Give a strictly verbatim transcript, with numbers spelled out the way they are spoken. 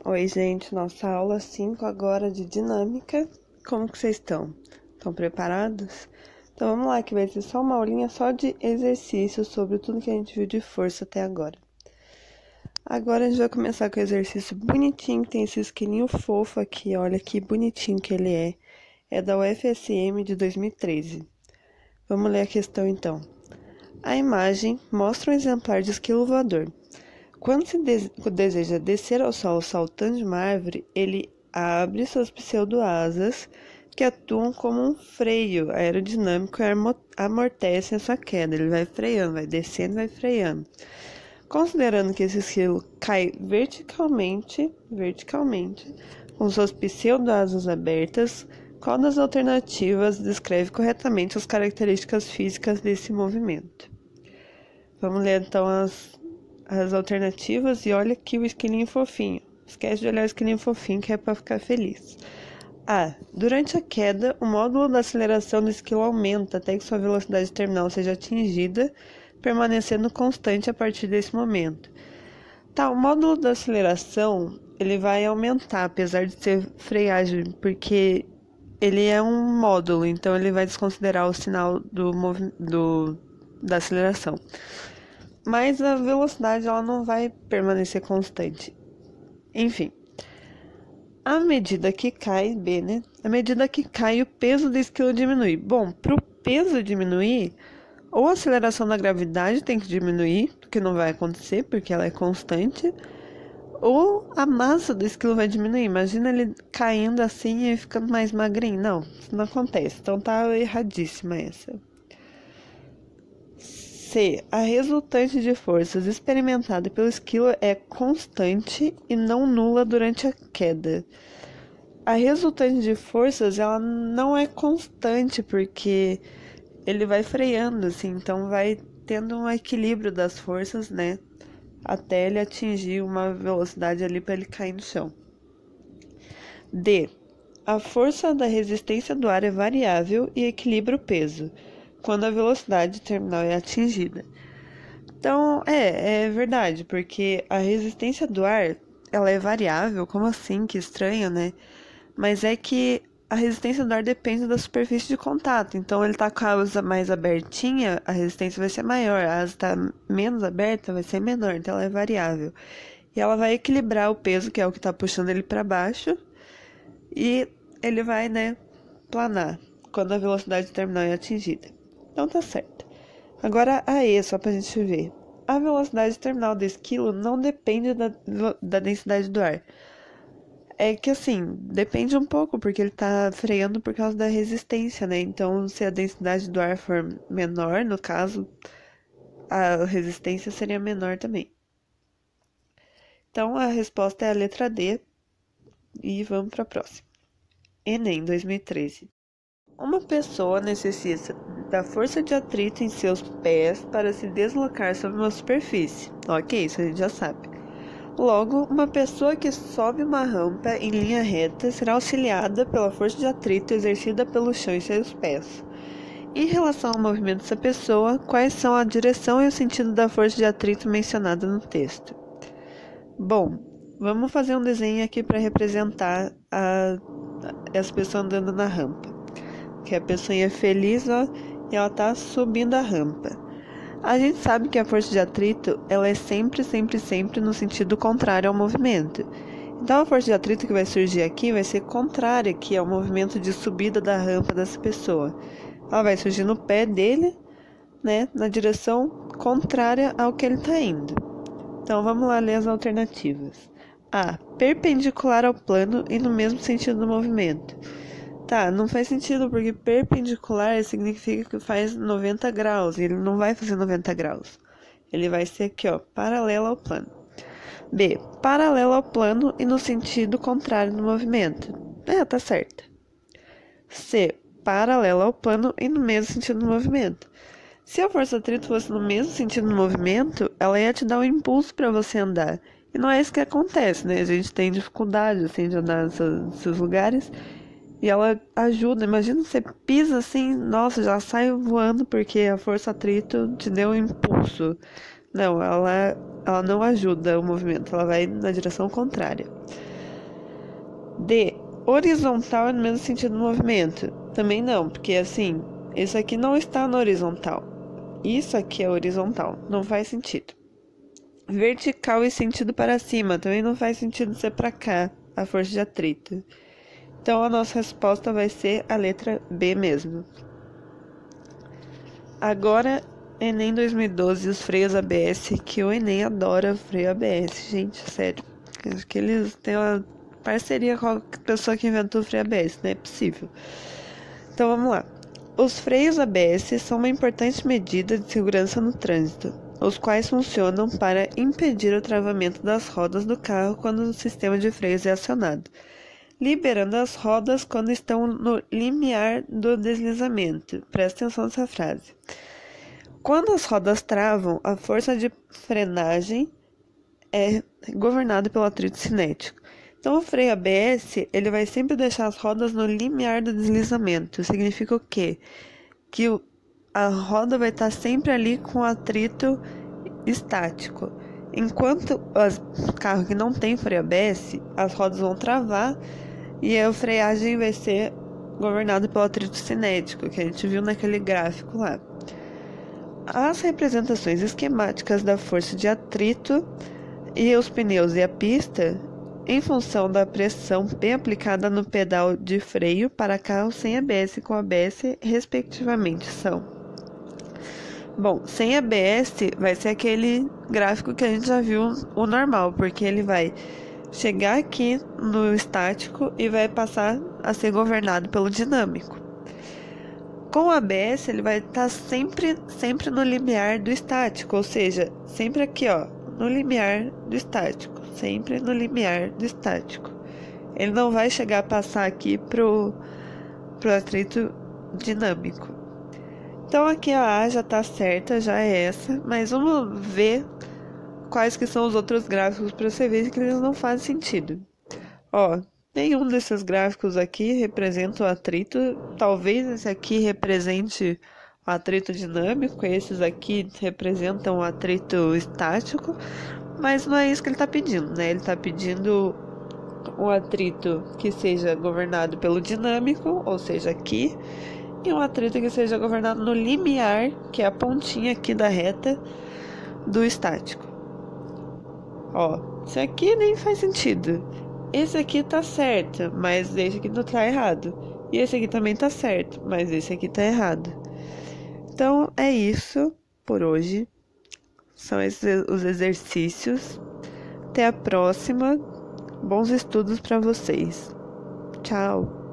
Oi, gente, nossa aula cinco agora de dinâmica. Como que vocês estão? Estão preparados? Então vamos lá, que vai ser só uma aulinha só de exercício sobre tudo que a gente viu de força até agora. Agora a gente vai começar com o exercício bonitinho, que tem esse esquilinho fofo aqui, olha que bonitinho que ele é. É da U F S M de dois mil e treze. Vamos ler a questão então. A imagem mostra um exemplar de esquilo voador. Quando se de- deseja descer ao solo saltando de uma árvore, ele abre suas pseudo-asas, que atuam como um freio aerodinâmico e amo- amortecem a sua queda. Ele vai freando, vai descendo, vai freando. Considerando que esse esquilo cai verticalmente, verticalmente, com suas pseudo-asas abertas, qual das alternativas descreve corretamente as características físicas desse movimento? Vamos ler então as as alternativas e olha aqui o esquilinho fofinho. Esquece de olhar o esquilinho fofinho que é para ficar feliz. A. Durante a queda, o módulo da aceleração do esquilo aumenta até que sua velocidade terminal seja atingida, permanecendo constante a partir desse momento. Tá, o módulo da aceleração, ele vai aumentar, apesar de ser freagem, porque ele é um módulo, então ele vai desconsiderar o sinal do, do da aceleração. Mas a velocidade ela não vai permanecer constante. Enfim, à medida que cai, B, né? À medida que cai, o peso do esquilo diminui. Bom, para o peso diminuir, ou a aceleração da gravidade tem que diminuir, o que não vai acontecer, porque ela é constante, ou a massa do esquilo vai diminuir. Imagina ele caindo assim e ficando mais magrinho. Não, isso não acontece. Então tá erradíssima essa. C. A resultante de forças experimentada pelo esquilo é constante e não nula durante a queda. A resultante de forças, ela não é constante, porque ele vai freando, assim, então vai tendo um equilíbrio das forças, né? Até ele atingir uma velocidade ali para ele cair no chão. D. A força da resistência do ar é variável e equilibra o peso quando a velocidade terminal é atingida. Então, é, é verdade, porque a resistência do ar, ela é variável, como assim? Que estranho, né? Mas é que a resistência do ar depende da superfície de contato. Então, ele tá com a asa mais abertinha, a resistência vai ser maior. A asa tá menos aberta, vai ser menor. Então, ela é variável. E ela vai equilibrar o peso, que é o que tá puxando ele para baixo, e ele vai, né, planar quando a velocidade terminal é atingida. Então tá certo. Agora a E, só pra gente ver. A velocidade terminal do esquilo não depende da, da densidade do ar. É que assim, depende um pouco, porque ele tá freando por causa da resistência, né? Então, se a densidade do ar for menor, no caso, a resistência seria menor também. Então, a resposta é a letra D. E vamos para a próxima. Enem dois mil e treze. Uma pessoa necessita da força de atrito em seus pés para se deslocar sobre uma superfície. Ok, isso a gente já sabe. Logo, uma pessoa que sobe uma rampa em linha reta será auxiliada pela força de atrito exercida pelo chão em seus pés. Em relação ao movimento dessa pessoa, quais são a direção e o sentido da força de atrito mencionada no texto? Bom, vamos fazer um desenho aqui para representar a, essa pessoa andando na rampa. Que a pessoa é feliz, ó, e ela tá subindo a rampa. A gente sabe que a força de atrito, ela é sempre, sempre, sempre no sentido contrário ao movimento. Então, a força de atrito que vai surgir aqui vai ser contrária aqui ao movimento de subida da rampa dessa pessoa. Ela vai surgir no pé dele, né, na direção contrária ao que ele tá indo. Então, vamos lá ler as alternativas. A. Perpendicular ao plano e no mesmo sentido do movimento. Tá, não faz sentido, porque perpendicular significa que faz noventa graus, e ele não vai fazer noventa graus. Ele vai ser aqui, ó, paralelo ao plano. B, paralelo ao plano e no sentido contrário do movimento. É, tá certo. C, paralelo ao plano e no mesmo sentido do movimento. Se a força atrito fosse no mesmo sentido do movimento, ela ia te dar um impulso para você andar. E não é isso que acontece, né? A gente tem dificuldade, assim, de andar nesses lugares. E ela ajuda, imagina você pisa assim, nossa, já sai voando porque a força atrito te deu um impulso. Não, ela, ela não ajuda o movimento, ela vai na direção contrária. D, horizontal é no mesmo sentido do movimento. Também não, porque assim, isso aqui não está no horizontal. Isso aqui é horizontal, não faz sentido. Vertical e sentido para cima, também não faz sentido ser para cá, a força de atrito. Então a nossa resposta vai ser a letra B mesmo. Agora, Enem dois mil e doze, os freios A B S, que o Enem adora freio A B S, gente, sério. Acho que eles têm uma parceria com a pessoa que inventou o freio A B S, não é possível. Então vamos lá. Os freios A B S são uma importante medida de segurança no trânsito, os quais funcionam para impedir o travamento das rodas do carro quando o sistema de freios é acionado, liberando as rodas quando estão no limiar do deslizamento. Presta atenção nessa frase. Quando as rodas travam, a força de frenagem é governada pelo atrito cinético. Então, o freio A B S, ele vai sempre deixar as rodas no limiar do deslizamento. Significa o quê? Que o, a roda vai estar sempre ali com atrito estático. Enquanto o carro que não tem freio A B S, as rodas vão travar e a freagem vai ser governada pelo atrito cinético, que a gente viu naquele gráfico lá. As representações esquemáticas da força de atrito e os pneus e a pista, em função da pressão P aplicada no pedal de freio para carros sem A B S e com A B S, respectivamente, são. Bom, sem A B S vai ser aquele gráfico que a gente já viu, o normal, porque ele vai chegar aqui no estático e vai passar a ser governado pelo dinâmico. Com o A B S, ele vai estar sempre, sempre no limiar do estático, ou seja, sempre aqui, ó, no limiar do estático, sempre no limiar do estático. Ele não vai chegar a passar aqui pro, pro atrito dinâmico. Então aqui a A já tá certa, já é essa, mas vamos ver quais que são os outros gráficos para você ver que eles não fazem sentido. Ó, nenhum desses gráficos aqui representa o atrito, talvez esse aqui represente o atrito dinâmico, esses aqui representam o atrito estático, mas não é isso que ele está pedindo, né? Ele está pedindo um atrito que seja governado pelo dinâmico, ou seja, aqui, e um atrito que seja governado no limiar, que é a pontinha aqui da reta do estático. Ó, isso aqui nem faz sentido. Esse aqui tá certo, mas esse aqui não tá errado. E esse aqui também tá certo, mas esse aqui tá errado. Então, é isso por hoje. São esses os exercícios. Até a próxima. Bons estudos para vocês. Tchau.